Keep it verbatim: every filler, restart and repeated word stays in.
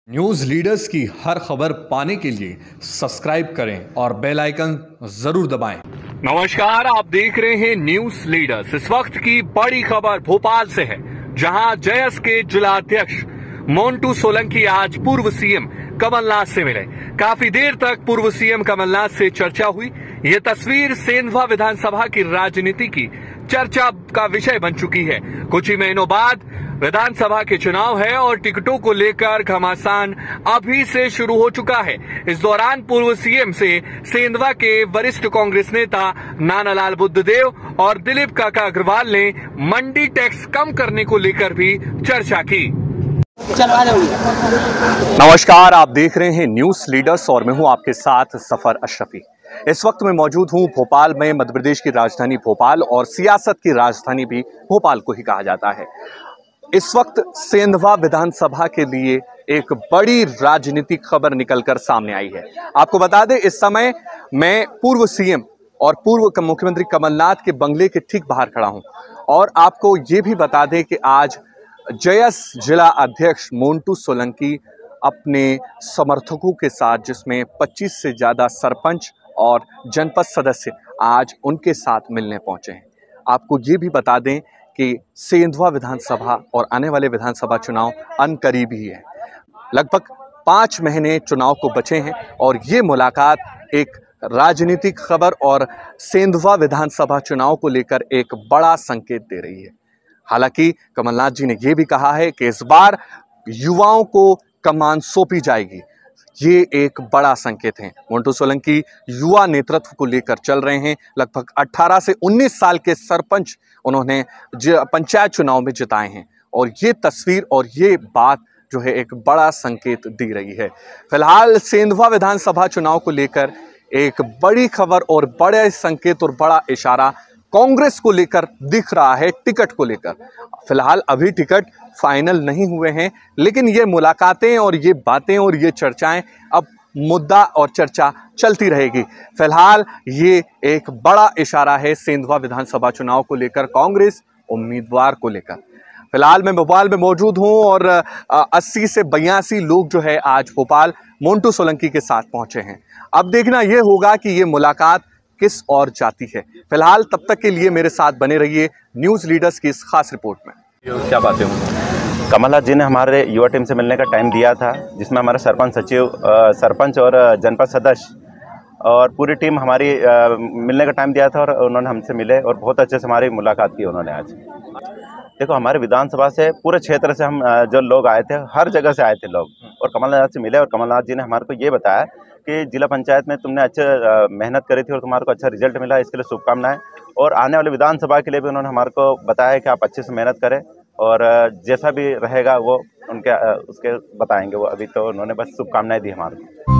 News leaders की हर खबर पाने के लिए सब्सक्राइब करें और बेल आइकन जरूर दबाएं। नमस्कार, आप देख रहे हैं न्यूज लीडर्स। इस वक्त की बड़ी खबर भोपाल से है, जहां जेएस के जिला अध्यक्ष मोंटू सोलंकी आज पूर्व सीएम कमलनाथ से मिले। काफी देर तक पूर्व सीएम कमलनाथ से चर्चा हुई। ये तस्वीर सेंधवा विधानसभा की राजनीति की चर्चा का विषय बन चुकी है। कुछ ही महीनों बाद विधानसभा के चुनाव है और टिकटों को लेकर घमासान अभी से शुरू हो चुका है। इस दौरान पूर्व सीएम से सेंधवा के वरिष्ठ कांग्रेस नेता नानालाल बुद्धदेव और दिलीप काका अग्रवाल ने मंडी टैक्स कम करने को लेकर भी चर्चा की। नमस्कार, आप देख रहे हैं न्यूज लीडर्स और मैं हूं आपके साथ सफर अशरफी। इस वक्त मैं मौजूद हूं भोपाल में। मध्य प्रदेश की राजधानी भोपाल और सियासत की राजधानी भी भोपाल को ही कहा जाता है। इस वक्त सेंधवा विधानसभा के लिए एक बड़ी राजनीतिक खबर निकलकर सामने आई है। आपको बता दें, इस समय मैं पूर्व सीएम और पूर्व मुख्यमंत्री कमलनाथ के बंगले के ठीक बाहर खड़ा हूं और आपको ये भी बता दें कि आज जेएस जिला अध्यक्ष मोंटू सोलंकी अपने समर्थकों के साथ, जिसमें पच्चीस से ज्यादा सरपंच और जनपद सदस्य आज उनके साथ मिलने पहुंचे हैं। आपको ये भी बता दें कि सेंधवा विधानसभा और आने वाले विधानसभा चुनाव अनकरीब ही है। लगभग पाँच महीने चुनाव को बचे हैं और ये मुलाकात एक राजनीतिक खबर और सेंधवा विधानसभा चुनाव को लेकर एक बड़ा संकेत दे रही है। हालांकि कमलनाथ जी ने यह भी कहा है कि इस बार युवाओं को कमान सौंपी जाएगी। ये एक बड़ा संकेत है। मोंटू सोलंकी युवा नेतृत्व को लेकर चल रहे हैं। लगभग अठारह से उन्नीस साल के सरपंच उन्होंने पंचायत चुनाव में जिताए हैं और ये तस्वीर और ये बात जो है एक बड़ा संकेत दे रही है। फिलहाल सेंधवा विधानसभा चुनाव को लेकर एक बड़ी खबर और बड़े संकेत और बड़ा इशारा कांग्रेस को लेकर दिख रहा है। टिकट को लेकर फिलहाल अभी टिकट फाइनल नहीं हुए हैं, लेकिन ये मुलाकातें और ये बातें और ये चर्चाएं अब मुद्दा और चर्चा चलती रहेगी। फिलहाल ये एक बड़ा इशारा है सेंधवा विधानसभा चुनाव को लेकर कांग्रेस उम्मीदवार को लेकर। फिलहाल मैं भोपाल में मौजूद हूं और अस्सी से बयासी लोग जो है आज भोपाल मोंटू सोलंकी के साथ पहुंचे हैं। अब देखना यह होगा कि ये मुलाकात किस और जाती है। फिलहाल तब तक के लिए मेरे साथ बने रहिए न्यूज लीडर्स की इस खास रिपोर्ट में। क्या बातें हुई? कमलनाथ जी ने हमारे युवा टीम से मिलने का टाइम दिया था, जिसमें हमारे सरपंच सचिव, सरपंच और जनपद सदस्य और पूरी टीम हमारी आ, मिलने का टाइम दिया था और उन्होंने हमसे मिले और बहुत अच्छे से हमारी मुलाकात की उन्होंने। आज देखो, हमारे विधानसभा से पूरे क्षेत्र से हम जो लोग आए थे, हर जगह से आए थे लोग और कमलनाथ से मिले और कमलनाथ जी ने हमारे को ये बताया कि जिला पंचायत में तुमने अच्छे मेहनत करी थी और तुम्हारे को अच्छा रिजल्ट मिला, इसके लिए शुभकामनाएं। और आने वाले विधानसभा के लिए भी उन्होंने हमारे को बताया कि आप अच्छे से मेहनत करें और जैसा भी रहेगा वो उनके उसके बताएंगे वो। अभी तो उन्होंने बस शुभकामनाएं दी हमारे को।